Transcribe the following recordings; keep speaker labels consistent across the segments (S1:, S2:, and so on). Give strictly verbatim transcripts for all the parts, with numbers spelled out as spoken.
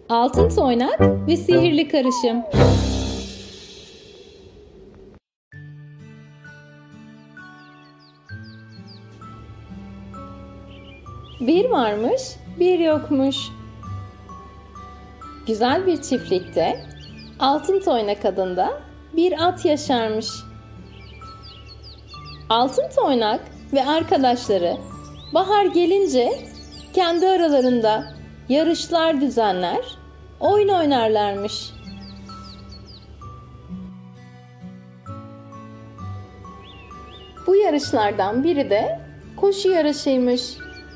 S1: Altın Toynak ve Sihirli Karışım. Bir varmış, bir yokmuş. Güzel bir çiftlikte Altın Toynak adında bir at yaşarmış. Altın Toynak ve arkadaşları bahar gelince kendi aralarında yarışlar düzenler, oyun oynarlarmış. Bu yarışlardan biri de koşu yarışıymış.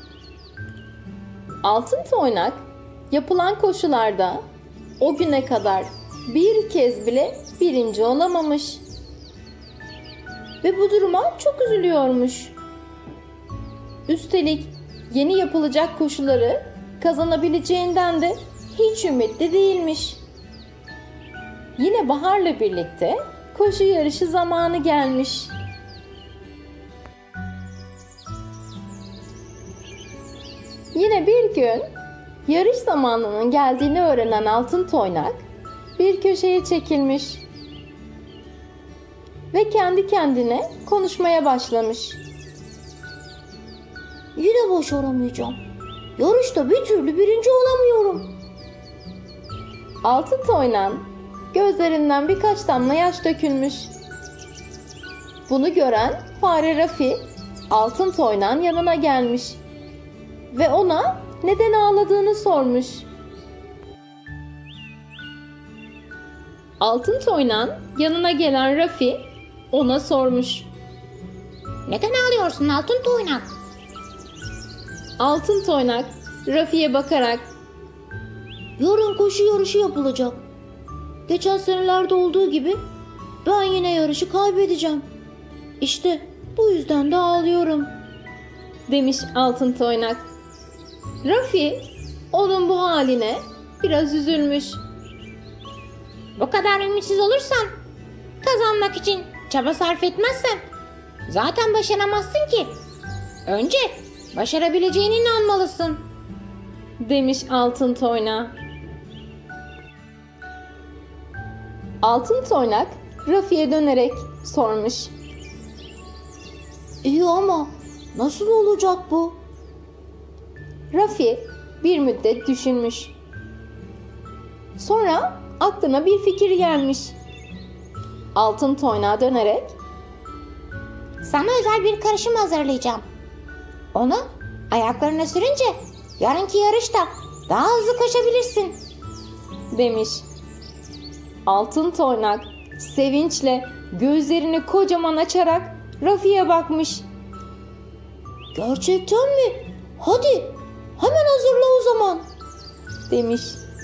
S1: Altın Toynak yapılan koşularda o güne kadar bir kez bile birinci olamamış. Ve bu duruma çok üzülüyormuş. Üstelik yeni yapılacak koşuları kazanabileceğinden de hiç ümitli değilmiş. Yine baharla birlikte koşu yarışı zamanı gelmiş. Yine bir gün yarış zamanının geldiğini öğrenen Altın Toynak bir köşeye çekilmiş ve kendi kendine konuşmaya başlamış.
S2: Yine başaramayacağım. Yarışta bir türlü birinci olamıyorum.
S1: Altın Toynak'ın gözlerinden birkaç damla yaş dökülmüş. Bunu gören fare Rafi Altın Toynak'ın yanına gelmiş ve ona neden ağladığını sormuş. Altın Toynak'ın yanına gelen Rafi ona sormuş.
S2: Neden ağlıyorsun Altın Toynak?
S1: Altın Toynak Rafi'ye bakarak
S2: Yarın koşu yarışı yapılacak. Geçen senelerde olduğu gibi ben yine yarışı kaybedeceğim. İşte bu yüzden de ağlıyorum
S1: demiş Altın Toynak. Rafi onun bu haline biraz üzülmüş.
S2: Bu kadar ümitsiz olursan, kazanmak için çaba sarf etmezsen zaten başaramazsın ki. Önce başarabileceğine inanmalısın
S1: demiş Altın Toynak. Altın Toynak Rafi'ye dönerek sormuş.
S2: İyi ama nasıl olacak bu?
S1: Rafi bir müddet düşünmüş. Sonra aklına bir fikir gelmiş. Altın Toynak'a dönerek
S2: sana özel bir karışım hazırlayacağım. Onu ayaklarına sürünce yarınki yarışta daha hızlı koşabilirsin
S1: demiş. Altın Toynak sevinçle gözlerini kocaman açarak Rafi'ye bakmış.
S2: Gerçekten mi? Hadi hemen hazırla o zaman
S1: demiş.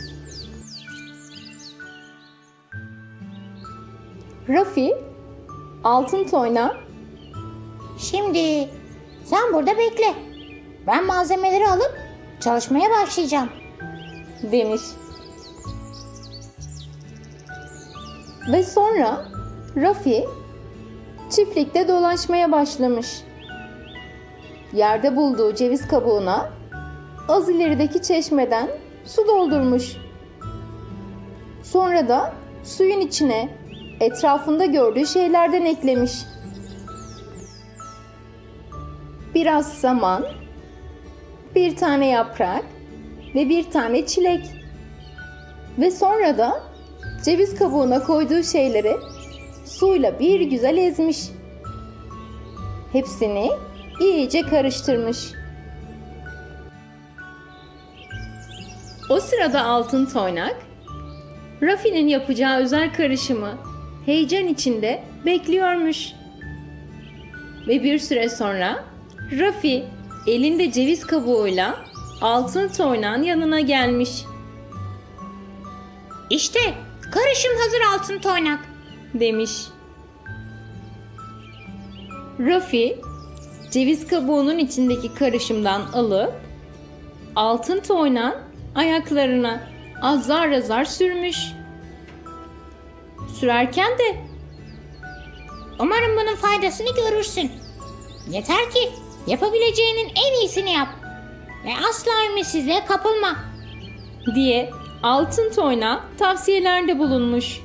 S1: Rafi Altın Toynak
S2: şimdi sen burada bekle. Ben malzemeleri alıp çalışmaya başlayacağım
S1: demiş. Ve sonra Rafi çiftlikte dolaşmaya başlamış. Yerde bulduğu ceviz kabuğuna az ilerideki çeşmeden su doldurmuş. Sonra da suyun içine etrafında gördüğü şeylerden eklemiş. Biraz saman, bir tane yaprak ve bir tane çilek. Ve sonra da ceviz kabuğuna koyduğu şeyleri suyla bir güzel ezmiş. Hepsini iyice karıştırmış. O sırada Altın Toynak, Rafi'nin yapacağı özel karışımı heyecan içinde bekliyormuş. Ve bir süre sonra Rafi elinde ceviz kabuğuyla Altın Toynak'ın yanına gelmiş.
S2: İşte karışım hazır Altın Toynak
S1: demiş. Rafi ceviz kabuğunun içindeki karışımdan alıp Altın Toynak'ın ayaklarına azar azar sürmüş. Sürerken de
S2: umarım bunun faydasını görürsün. Yeter ki yapabileceğinin en iyisini yap ve asla ümitsizliğe kapılma
S1: diye Altın Toynak'a tavsiyelerde bulunmuş.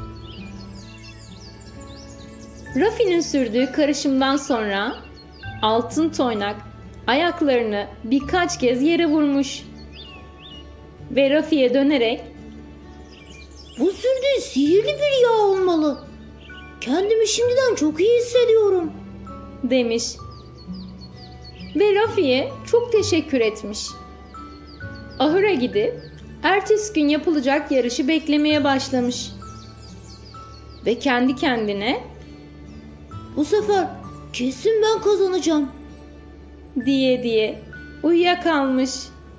S1: Rafi'nin sürdüğü karışımdan sonra Altın Toynak ayaklarını birkaç kez yere vurmuş ve Rafi'ye dönerek
S2: Bu sürdüğü sihirli bir yağ olmalı. Kendimi şimdiden çok iyi hissediyorum
S1: demiş ve Rafi'ye çok teşekkür etmiş. Ahıra gidip ertesi gün yapılacak yarışı beklemeye başlamış ve kendi kendine
S2: Bu sefer kesin ben kazanacağım
S1: diye diye uyuyakalmış.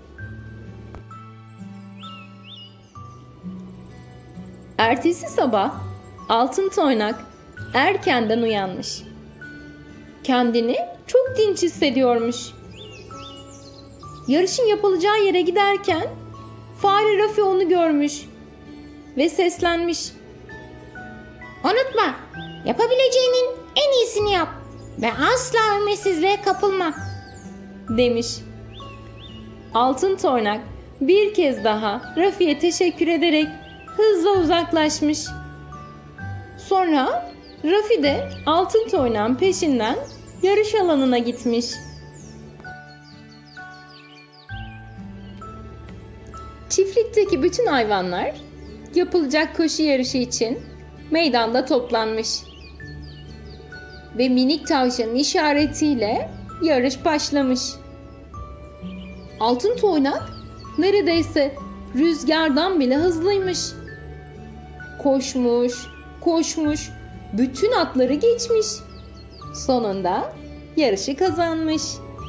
S1: Ertesi sabah Altın Toynak erkenden uyanmış. Kendini çok dinç hissediyormuş. Yarışın yapılacağı yere giderken Fare Rafi onu görmüş ve seslenmiş.
S2: Unutma, yapabileceğinin en iyisini yap ve asla ümitsizliğe kapılma
S1: demiş. Altın Toynak bir kez daha Rafi'ye teşekkür ederek hızla uzaklaşmış. Sonra Rafi de Altın Toynak'ın peşinden yarış alanına gitmiş. Çiftlikteki bütün hayvanlar yapılacak koşu yarışı için meydanda toplanmış. Ve minik tavşanın işaretiyle yarış başlamış. Altın Toynak neredeyse rüzgardan bile hızlıymış. Koşmuş, koşmuş, bütün atları geçmiş. Sonunda yarışı kazanmış.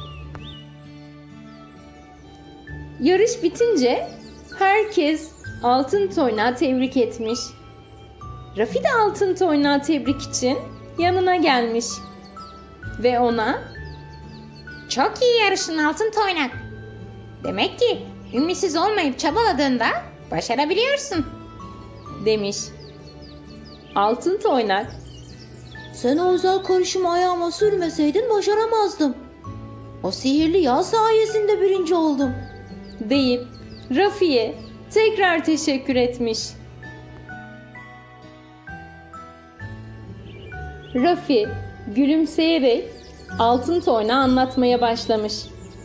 S1: Yarış bitince herkes Altın Toynak'ı tebrik etmiş. Rafi de Altın Toynak'ı tebrik için yanına gelmiş ve ona
S2: Çok iyi yarışın Altın Toynak. Demek ki ümitsiz olmayıp çabaladığında başarabiliyorsun
S1: demiş. Altın Toynak
S2: Sen o özel karışımı ayağıma sürmeseydin başaramazdım. O sihirli yağ sayesinde birinci oldum
S1: deyip Rafi'ye tekrar teşekkür etmiş. Rafi gülümseyerek Altın Toynak'a anlatmaya başlamış.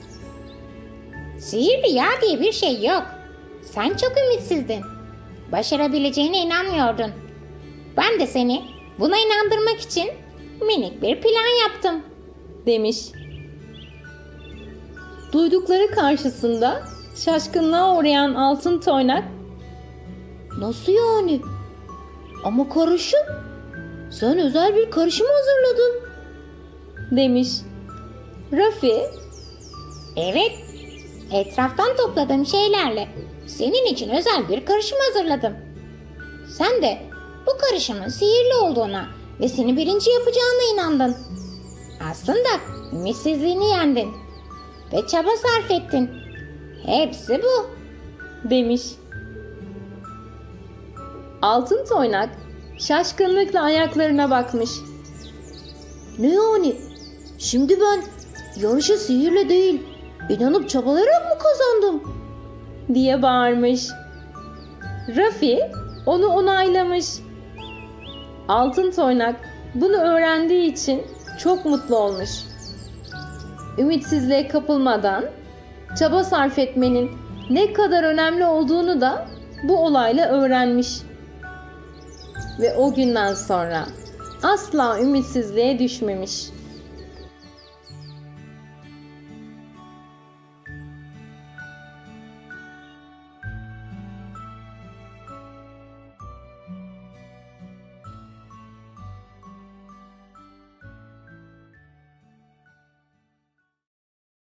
S2: Sihirli yağ diye bir şey yok. Sen çok ümitsizdin. Başarabileceğine inanmıyordun. Ben de seni buna inandırmak için minik bir plan yaptım
S1: demiş. Duydukları karşısında şaşkınlığa uğrayan Altın Toynak
S2: Nasıl yani? Ama karışım? Sen özel bir karışım hazırladın
S1: demiş. Rafi
S2: Evet, etraftan topladığım şeylerle senin için özel bir karışım hazırladım. Sen de bu karışımın sihirli olduğuna ve seni birinci yapacağına inandın. Aslında ümitsizliğini yendin ve çaba sarf ettin. Hepsi bu
S1: demiş. Altın Toynak şaşkınlıkla ayaklarına bakmış.
S2: Ne yani? Şimdi ben yarışı sihirle değil, inanıp çabalayarak mı kazandım
S1: diye bağırmış. Rafi onu onaylamış. Altın Toynak bunu öğrendiği için çok mutlu olmuş. Ümitsizliğe kapılmadan çaba sarf etmenin ne kadar önemli olduğunu da bu olayla öğrenmiş. Ve o günden sonra asla ümitsizliğe düşmemiş.